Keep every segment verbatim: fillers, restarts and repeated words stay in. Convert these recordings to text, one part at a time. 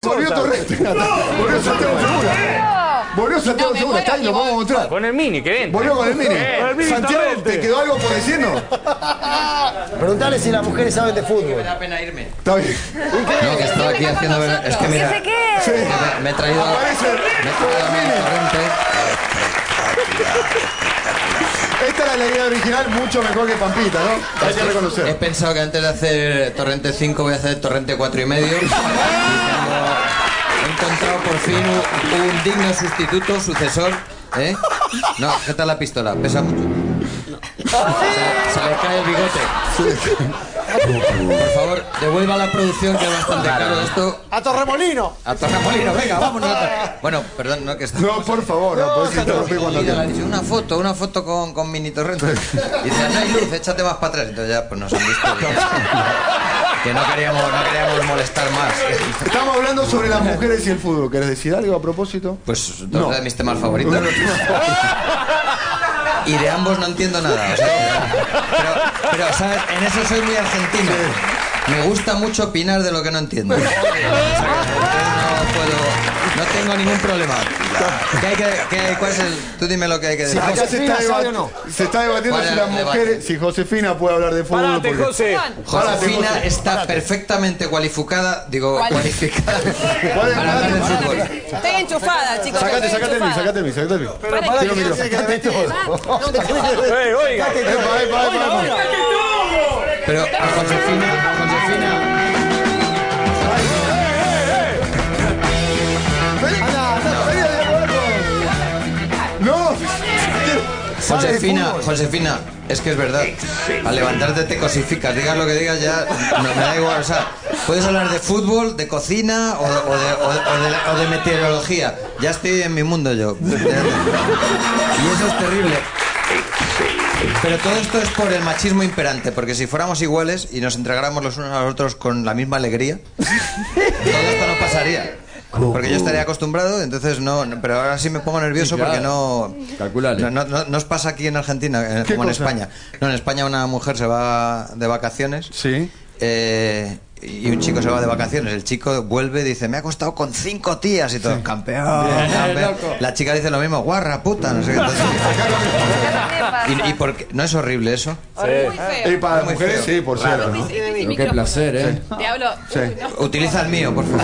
Volvió Torrente. Volvió Santiago Segura. Volvió Santiago No, Segura. Está ahí, lo vamos a mostrar. Con el mini, que ven. Volvió con el mini. Eh, el mini Santiago, Torrente. ¿te quedó algo por decirnos? Preguntale si las mujeres saben de fútbol. Me da pena irme. Está bien. No, que estaba aquí haciendo... Es que mira, ¿Qué qué? Sí. me, me he traído... Aparece Me he traído a mi Torrente. Esta era la idea original, mucho mejor que Pampita, ¿no? Hay que He reconocer. pensado que antes de hacer Torrente cinco voy a hacer Torrente cuatro y medio. Y tengo- he encontrado por fin un, un digno sustituto, sucesor. ¿Eh? No, ¿qué tal la pistola? Pesa mucho. Se, se le cae el bigote. Por favor, devuelva a la producción, que es bastante caro esto. ¡A Torremolino! A Torremolino, venga, vámonos. Bueno, perdón, no, que está... No, por favor, no, puedes interrumpir cuando Mira, le ha quieras. dicho, una foto, una foto con, con mini Torrente. Y dice, no hay luz, échate más para atrás. Entonces ya, pues nos han visto que, que no, queríamos, no queríamos molestar más. Estamos hablando sobre las mujeres y el fútbol. ¿Querés decir algo a propósito? Pues dos No. de mis temas favoritos. Y de ambos no entiendo nada. O sea, pero, pero, ¿sabes? En eso soy muy argentino. Me gusta mucho opinar de lo que no entiendo. O sea, que no puedo... No tengo ningún problema. ¿Qué hay que, qué, ¿Cuál es el...? Tú dime lo que hay que decir. Acá se Josefina está, sabe debat- o no. se está debatiendo ¿Cuál si era las el mujeres, debate? si Josefina puede hablar de fútbol. Parate, porque- José. Josefina Párate, está perfectamente cualificada, digo, Cuali- cualificada ¿Cuál es? para hablar de fútbol. Estoy enchufada, chicos. Sacate, estoy sacate el mí, enchufada. sacate el mí, sacate el mí. Pero para Tiro que micrófono. se quede todo. Eh, oiga. Epa, epa, epa, epa. Pero a Josefina, Josefina, No, Josefina, Josefina, es que es verdad. Al levantarte te cosificas, digas lo que digas ya, no me da igual. O sea, puedes hablar de fútbol, de cocina o, o de, o de- o de la- o de meteorología. Ya estoy en mi mundo yo. Y eso es terrible. Pero todo esto es por el machismo imperante, porque si fuéramos iguales y nos entregáramos los unos a los otros con la misma alegría, todo esto no pasaría. Porque yo estaría acostumbrado, entonces no, no- pero ahora sí me pongo nervioso porque no, Calculale. no, no, no- no os pasa aquí en Argentina, eh, ¿Qué como en cosa? España. No, en España una mujer se va de vacaciones Sí. eh, y un chico se va de vacaciones. El chico vuelve y dice, me ha acostado con cinco tías y todo. Campeón, campeón. La chica dice lo mismo, guarra, puta, no sé qué. Entonces, y, y por qué- ¿no es horrible eso? Muy feo. Y para las Muy mujeres, feo. sí, por cierto, ¿no? Pero qué placer, ¿eh? Te hablo. Sí. Utiliza el mío, por favor.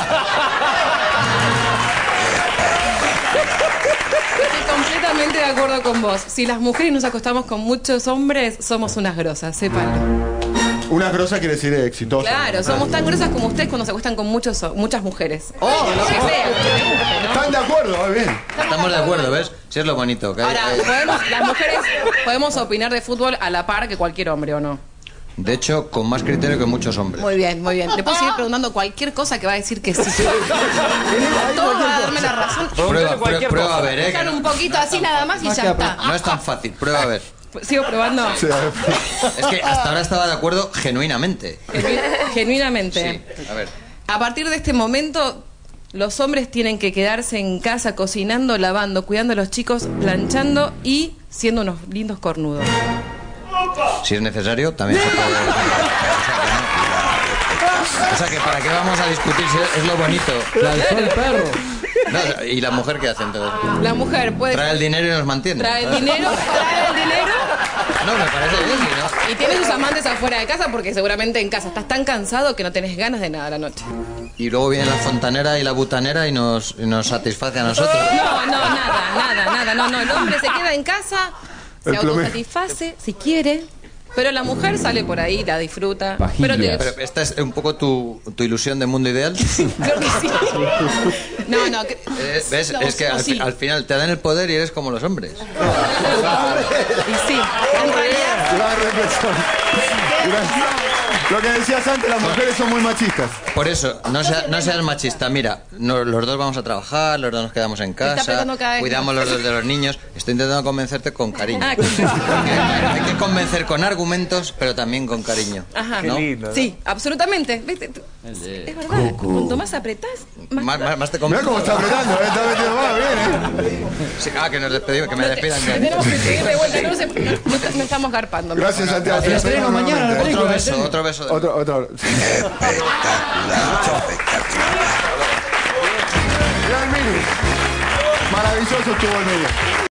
Estoy completamente de acuerdo con vos. Si las mujeres nos acostamos con muchos hombres, somos unas grosas, sépanlo. Una grosa quiere decir exitosa. Claro, somos tan grosas como ustedes cuando se acuestan con muchos, muchas mujeres. O lo que sea, lo que les guste, ¿no? ¿Están de acuerdo? Va bien. Estamos de acuerdo, ¿ves? Si es lo bonito. Que hay- Ahora, hay- podemos- las mujeres podemos opinar de fútbol a la par que cualquier hombre, ¿o no? De hecho, con más criterio que muchos hombres. Muy bien, muy bien. Le puedo seguir preguntando cualquier cosa que va a decir que sí. Todo va a darme la razón. Prueba, Preguntale cualquier prueba, prueba a cosa. ver, ¿eh? que Dejar un poquito así nada más y ya está. No es tan fácil, prueba a ver. Sigo probando. Sí, a ver. Es que hasta ahora estaba de acuerdo genuinamente. Genu- Genuinamente. Sí, a ver. A partir de este momento, los hombres tienen que quedarse en casa cocinando, lavando, cuidando a los chicos, planchando y siendo unos lindos cornudos. Si es necesario, también se puede... O sea que, ¿para qué vamos a discutir si es, es lo bonito? Lanzó el perro. No, ¿y la mujer qué hace entonces? La mujer puede Trae el dinero y nos mantiene. traer el dinero, trae el dinero No, me parece bien, ¿sí, no? y tiene sus amantes afuera de casa porque seguramente en casa estás tan cansado que no tenés ganas de nada a la noche. Y luego viene la fontanera y la butanera y nos, y nos satisface a nosotros. No, no, nada, nada, nada. No, no, el hombre se queda en casa, se El plomero. autosatisface si quiere, pero la mujer sale por ahí, la disfruta. Vajilla. Pero te- Pero esta es un poco tu, tu ilusión de mundo ideal. creo que sí. No, no. que- Eh, ¿Ves? no, Es que al, sí. al final te dan el poder y eres como los hombres. Y sí, en realidad. Gran reflexión. Gran- Lo que decías antes, las mujeres son muy machistas. Por eso, no, sea- no seas machista. Mira, no- los dos vamos a trabajar, los dos nos quedamos en está casa, apretando cada vez cuidamos más. los dos de los niños. Estoy intentando convencerte con cariño. Ah, con- Porque hay que convencer con argumentos, pero también con cariño. Ajá. ¿no? Qué lindo, ¿no? Sí, absolutamente. ¿Viste? Tú- Es verdad. Cuanto más apretás, más. Más, más, más te Mirá convenzo. cómo está apretando, ¿eh? Está metiendo más, bien, ¿eh? Sí, ah, que nos despedimos, que me despidan ya. Tenemos que seguir de vuelta. No, se- no- no- no estamos garpando. Gracias, Santiago. El estreno mañana, la película. Otro beso, otro beso. De... Otro, otro. Espectacular, espectacular. maravilloso estuvo el medio.